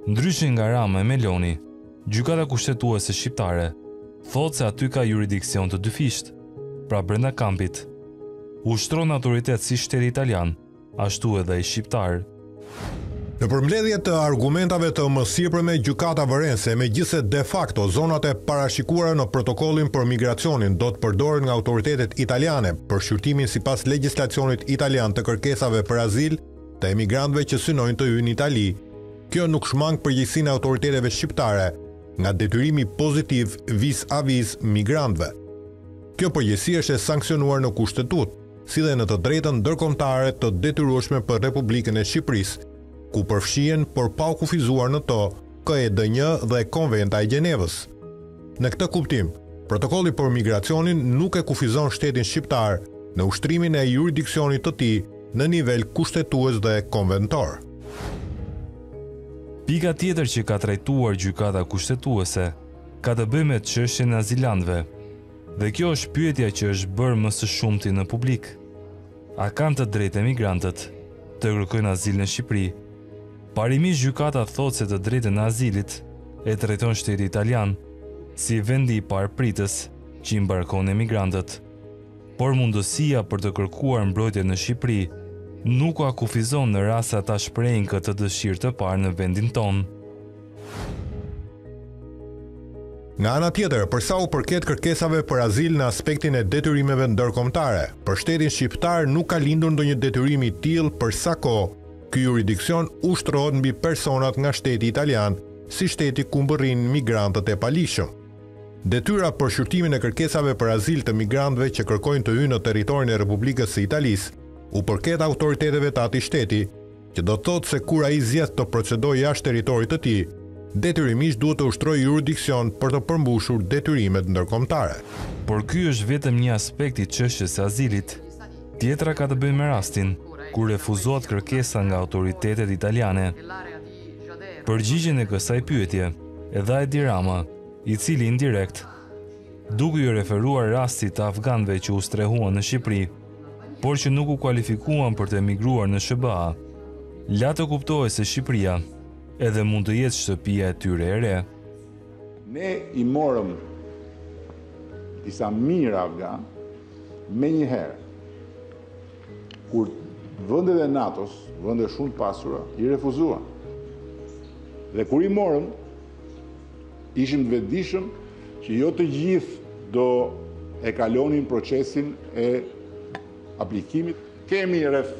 Ndryshe nga Rama e Meloni, gjykata kushtetuese shqiptare thotë se aty ka juridiksion të dyfisht, pra brenda kampit. Ushtron autoritet si shteti italian, ashtu edhe i shqiptar. Në përmbledhje të argumentave të mësipërme, gjykata vëren se megjithse de facto zonat e parashikuara në protokollin për migracionin do të përdoren nga autoritetet italiane për shqyrtimin sipas legjislacionit italian të kërkesave për azil të emigrantëve që synojnë të hyjnë në Itali, kjo nuk shmang përgjegjësinë e autoriteteve shqiptare nga detyrimi pozitiv vis-a-vis migrantëve. Kjo përgjegjësi është e sankcionuar në kushtetut, si dhe në të drejtën ndërkombëtare të detyrueshme për Republikën e Shqipërisë, ku përfshihen por pa u kufizuar në to KED1 dhe Konventa e Gjenevës. Në këtë kuptim, protokolli për migracionin nuk e kufizon shtetin shqiptar në ushtrimin e jurisdiksionit të tij në nivel kushtetues dhe konventor. Pika tjetër që ka trajtuar gjykata kushtetuese ka të bëjë me çështjen e azilantëve. Dhe kjo është pyetja që është bërë më së shumti në publik. A kanë të drejtë emigrantët të kërkojnë azil në Shqipëri? Parimisht gjykata thotë se të drejtën e azilit e trajton shteti italian si vendi i parë pritës që i mbarkon emigrantët. Por mundësia për të kërkuar mbrojtje në Shqipëri nuk u akufizon në rast se ata shprehin këtë dëshirë të parë në vendin tonë. Nga ana tjetër, për sa u përket kërkesave për azil në aspektin e detyrimeve ndërkombëtare, për shtetin shqiptar nuk ka lindur ndonjë detyrim i tillë për sa kohë ky jurisdiksion ushtrohet mbi personat nga shteti italian, si shteti ku mbërrin migrantët e palishëm. Detyra për shqyrtimin e kërkesave për azil të migrantëve që kërkojnë të hyjnë në territorin e Republikës së Italisë u përket autoriteteve të atij shteti, që do të thotë se kur ai zgjedh të procedojë jashtë territorit të tij, detyrimisht duhet të ushtrojë jurisdiksion për të përmbushur detyrimet ndërkombëtare. Por ky është vetëm një aspekt i çështjes së azilit. Tjetra ka të bëjë me rastin kur refuzohet kërkesa nga autoritetet italiane. Përgjigjen e kësaj pyetje e dha Edi Rama, i cili indirekt, duke ju referuar rastit të afganëve që u strehuan në Shqipëri, por që nuk u kualifikuan për të emigruar në SBA, la të kuptohet se Shqipëria edhe mund të jetë shtëpia e tyre e re. Ne i morëm disa mijë afgan me njëherë, kur vendet e NATO-s, vende shumë të pasura, i refuzuan. Dhe kur i morëm, ishim të vetëdijshëm që jo të gjithë do e kalonin procesin e aplikimit. Kemi rreth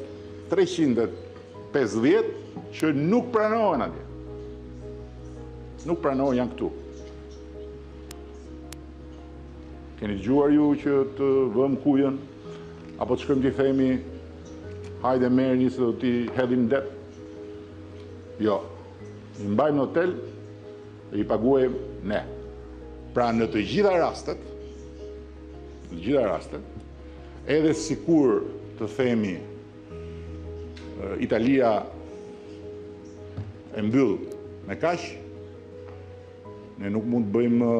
350 që nuk pranohen atje. Nuk pranohen, janë këtu. Keni dëgjuar ju që të vëmë kujën, apo të shkojmë t'i themi hajde merrni se do t'i hedhim det? Jo. I mbajmë në hotel dhe i paguajmë ne. Pra në të gjitha rastet, edhe sikur të themi Italia e mbyll me kaq, ne nuk mund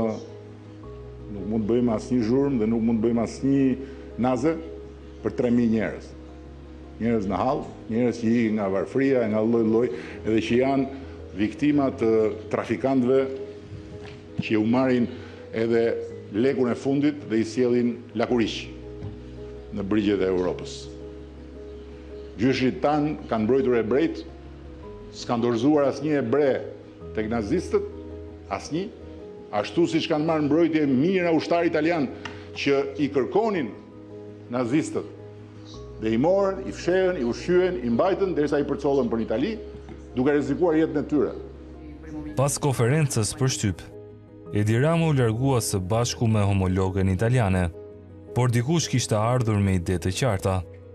të bëjmë asnjë zhurmë dhe nuk mund të bëjmë asnjë naze për 3.000 njerëz. Njerëz në hall, njerëz që ikin nga varfëria, nga lloj-lloj, edhe që janë viktima të trafikantëve që u marrin edhe lekun e fundit dhe i sjellin lakuriq në brigjet e Europës. Gjyshit tanë kanë mbrojtur ebrejt, s'kan dorëzuar asnjë ebre tek nazistët, asnjë, ashtu siç kanë marrë mbrojtje mijëra ushtar italian që i kërkonin nazistët. Dhe i morën, i fshehën, i ushqyen, i mbajtën derisa i përcollën për Itali, duke rrezikuar jetën e tyre. Pas konferencës për shtyp, Edi Rama u largua së bashku me homologën italiane, por dikush kishte ardhur me ide të qarta.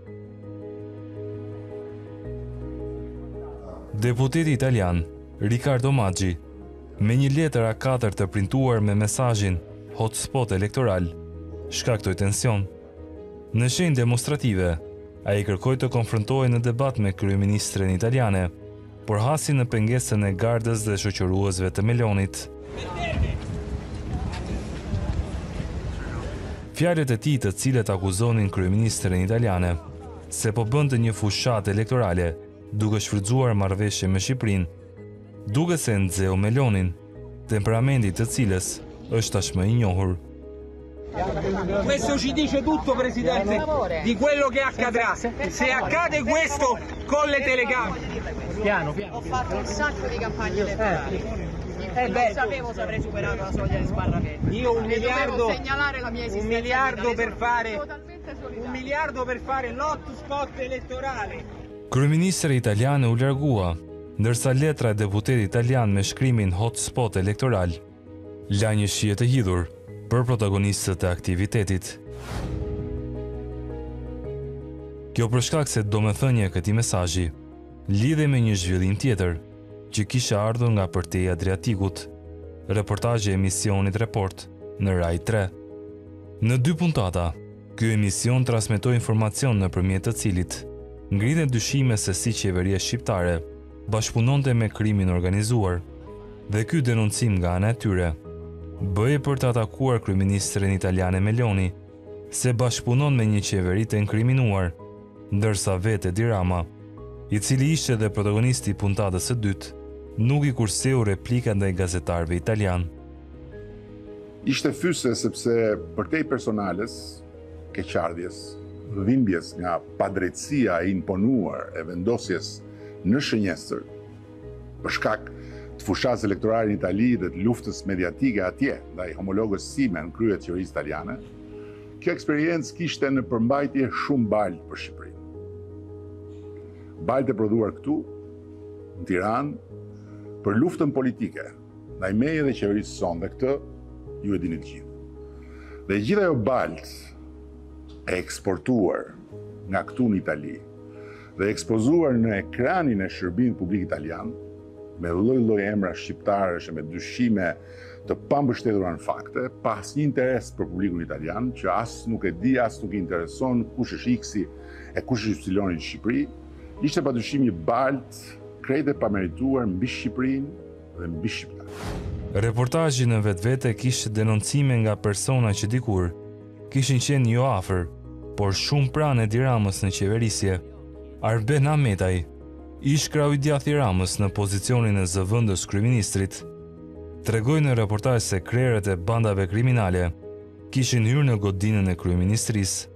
Deputeti italian, Riccardo Maggi, me një letër A4 të printuar me mesazhin hotspot elektoral, shkaktoi tension. Në shenjë demonstrative, ai kërkoi të konfrontohej në debat me kryeministren italiane, por hasi në pengesën e gardës dhe shoqëruesve të Melonit. Fjalët e tij, të cilët akuzonin kryeministren italiane se po bënte një fushatë elektorale duke shfrytzuar marrëveshje me Shqipërinë, duke se nxeu melonin, temperamenti të cilës është tashmë i njohur. Questo ci dice tutto, Presidente, di quello che accadrà. Se accade questo con le telecamere. Piano. Ho fatto un sacco di campagne elettorali. Non sapevo se avrei superato la soglia di sbarramento. Io un miliardo per fare l'hotspot elettorale. Kryeministri italiane u largua, ndërsa letra e deputetit italian me shkrimin hotspot elektoral la një shije të hidhur për protagonistët e aktivitetit. Kjo për shkak se domethënia e këtij mesazhi lidhej me një zhvillim tjetër që kishte ardhur nga përteja e Adriatikut, reportazhi i emisionit Report në Rai 3. Në 2 puntata, ky emision transmetoi informacion nëpërmjet të cilit ngritën dyshime se si qeveria shqiptare bashkëpunonte me krimin organizuar, dhe ky denoncim nga ana e tyre bëhej për të atakuar kryeministrin italiane Meloni se bashkëpunon me një qeveri të inkriminuar, ndërsa vetë Edi Rama, i cili ishte dhe protagonisti i puntatës së dytë, nuk i kurseu replika ndaj gazetarëve italian. Ishte fyse sepse përtej personales, keqardhjes, dhimbjes nga padrejtësia e imponuar e vendosjes në shënjestër, për shkak të fushatës elektorale në Itali dhe të luftës mediatike atje ndaj homologës sime në krye të qeverisë italiane, kjo eksperiencë kishte në përmbajtje shumë baltë për Shqipërinë. Baltë e prodhuar këtu, në Tiranë, për luftën politike ndaj meje dhe qeverisë sonë, dhe këtë ju e dini të gjithë. Dhe gjithë ajo baltë e eksportuar nga këtu në Itali dhe ekspozuar në ekranin e shërbimit publik italian, me lloj-lloj emra shqiptarësh, me dyshime të pambështetura në fakte, pa asnjë interes për publikun italian, që as nuk e di, as nuk i intereson kush është X-i e kush është Y-i në Shqipëri, ishte padyshim një baltë krejt e pamerituar mbi Shqipërinë dhe mbi shqiptarët. Reportazhi në vetvete kishte denoncime nga persona që dikur kishin qenë jo afër, por shumë pranë Edi Ramës në qeverisje. Arben Ahmetaj, ish krau i djathtë i Ramës në pozicionin e zëvendës kryeministrit, tregoi në reportazh se krerët e bandave kriminale kishin hyrë në godinën e kryeministrisë.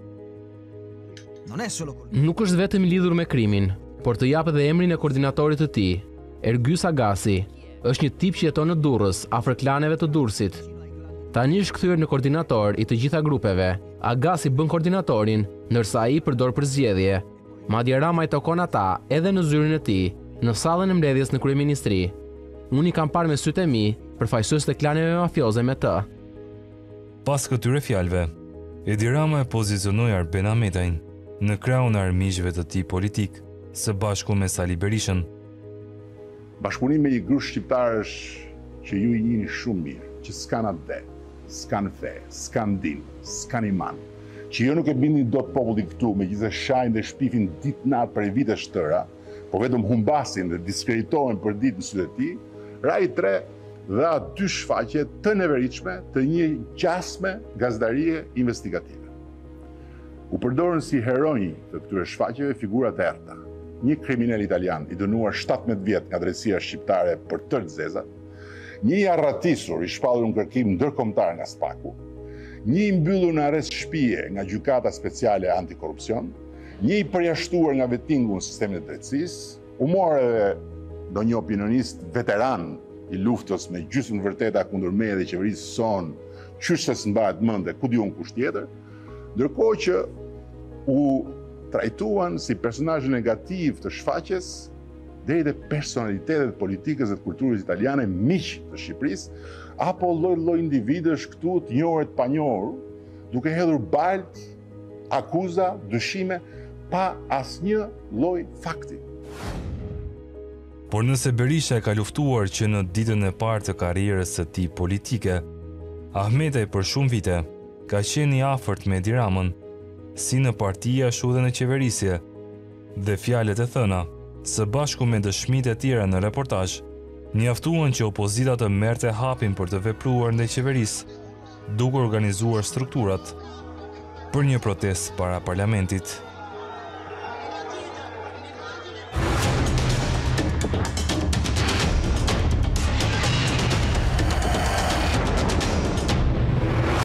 Nuk është vetëm lidhur me krimin, por të japë edhe emrin e koordinatorit të tij, Ergys Agasi. Është një tip që jeton në Durrës, afër klaneve të Durrësit. Tani është kthyer në koordinator i të gjitha grupeve. Agasi bën koordinatorin, ndërsa ai përdor për zgjedhje. Madje Rama i tokon ata edhe në zyrin e tij, në sallën e mbledhjes në kryeministri. Unë i kam parë me sytë e mi, përfaqësues të klaneve mafioze me të. Pas këtyre fjalëve, Edi Rama e pozicionoi Arben Ahmetajn në krahun e armiqve të tij politik, së bashku me Sali Berishën. Bashkëpunim me një grup shqiptarësh që ju i njihni shumë mirë, që s'kan atë, s'kan fe, s'kan din, s'kan iman, që jo nuk e bindin dot popullit këtu, megjithëse shajnë dhe shpifin ditë natë për vite tëra, po vetëm humbasin dhe diskreditohen për ditë në sytë e tij, Rai 3 dha 2 shfaqje të neveritshme të një qasme gazetarie investigative. U përdorën si heronj të këtyre shfaqjeve figurat e errta. Një kriminal italian i dënuar 17 vjet nga drejtësia shqiptare për tërë zezat, një i arratisur i shpallur në kërkim ndërkombëtar nga Spaku, një i mbyllur në arrest shtëpie nga gjykata speciale antikorrupsion, një i përjashtuar nga vettingu në sistemin e drejtësisë, u mor edhe ndonjë opinionist veteran i luftës me gjysmë vërteta kundër meje dhe qeverisë sonë, qysh se s'mbahet mend e ku diun kush tjetër, ndërkohë që u trajtuan si personazhe negativ të shfaqjes deri te personalitetet politikës dhe të kulturës italiane miq të Shqipërisë, apo lloj-lloj individësh këtu të njohur të panjohur, duke hedhur baltë, akuza, dyshime pa asnjë lloj fakti. Por nëse Berisha e ka luftuar që në ditën e parë të karrierës së tij politike, Ahmetaj për shumë vite ka qenë i afërt me Edi Ramën, si në parti ashtu dhe në qeverisje, dhe fjalët e thëna, së bashku me dëshmitë e tjera në reportazh, mjaftuan që opozita të merrte hapin për të vepruar ndaj qeverisë, duke organizuar strukturat për një protestë para parlamentit.